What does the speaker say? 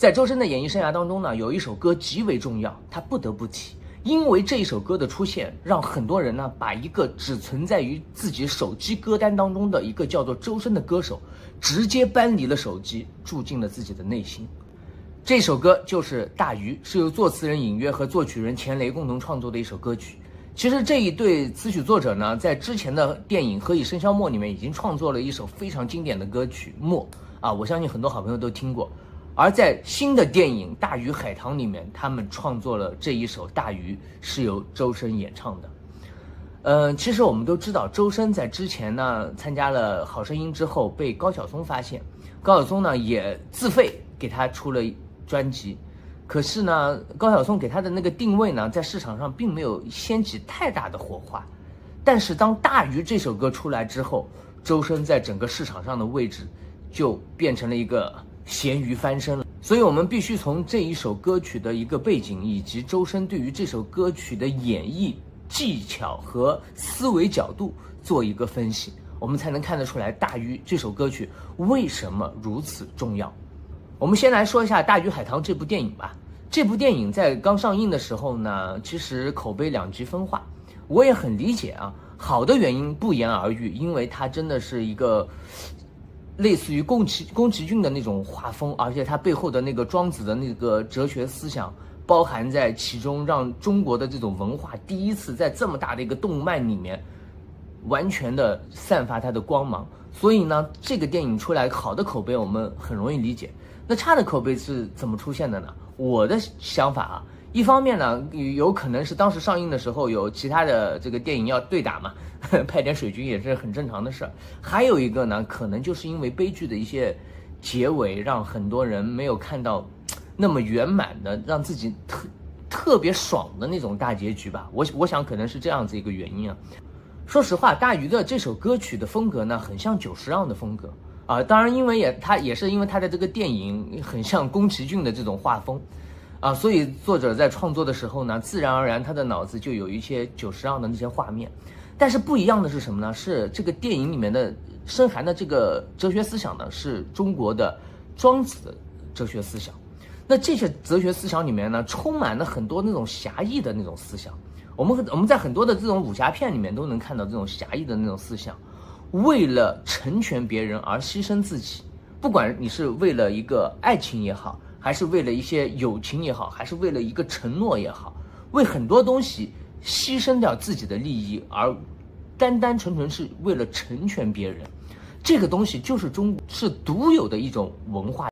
在周深的演艺生涯当中呢，有一首歌极为重要，他不得不提。因为这一首歌的出现，让很多人呢把一个只存在于自己手机歌单当中的一个叫做周深的歌手，直接搬离了手机，住进了自己的内心。这首歌就是《大鱼》，是由作词人尹约和作曲人钱雷共同创作的一首歌曲。其实这一对词曲作者呢，在之前的电影《何以笙箫默》里面已经创作了一首非常经典的歌曲《默》啊，我相信很多好朋友都听过。而在新的电影《大鱼海棠》里面，他们创作了这一首《大鱼》，是由周深演唱的。其实我们都知道，周深在之前呢参加了《好声音》之后，被高晓松发现，高晓松呢也自费给他出了专辑。可是呢，高晓松给他的那个定位呢，在市场上并没有掀起太大的火花。但是当《大鱼》这首歌出来之后，周深在整个市场上的位置就变成了一个咸鱼翻身了。所以我们必须从这一首歌曲的一个背景，以及周深对于这首歌曲的演绎技巧和思维角度做一个分析，我们才能看得出来《大鱼》这首歌曲为什么如此重要。我们先来说一下《大鱼海棠》这部电影吧。这部电影在刚上映的时候呢，其实口碑两极分化。我也很理解啊，好的原因不言而喻，因为它真的是一个类似于宫崎骏的那种画风，而且它背后的那个庄子的那个哲学思想包含在其中，让中国的这种文化第一次在这么大的一个动漫里面完全的散发它的光芒。所以呢，这个电影出来好的口碑我们很容易理解。那差的口碑是怎么出现的呢？我的想法啊，一方面呢，有可能是当时上映的时候有其他的这个电影要对打嘛，派点水军也是很正常的事儿。还有一个呢，可能就是因为悲剧的一些结尾，让很多人没有看到那么圆满的，让自己特别爽的那种大结局吧。我想可能是这样子一个原因啊。说实话，大鱼的这首歌曲的风格呢，很像久石让的风格啊。当然，因为他也是因为他的这个电影很像宫崎骏的这种画风啊，所以作者在创作的时候呢，自然而然他的脑子就有一些久石让的那些画面。但是不一样的是什么呢？是这个电影里面的深含的这个哲学思想呢，是中国的庄子的哲学思想。那这些哲学思想里面呢，充满了很多那种侠义的那种思想。我们在很多的这种武侠片里面都能看到这种侠义的那种思想，为了成全别人而牺牲自己，不管你是为了一个爱情也好，还是为了一些友情也好，还是为了一个承诺也好，为很多东西牺牲掉自己的利益，而单单纯纯是为了成全别人，这个东西就是是独有的一种文化。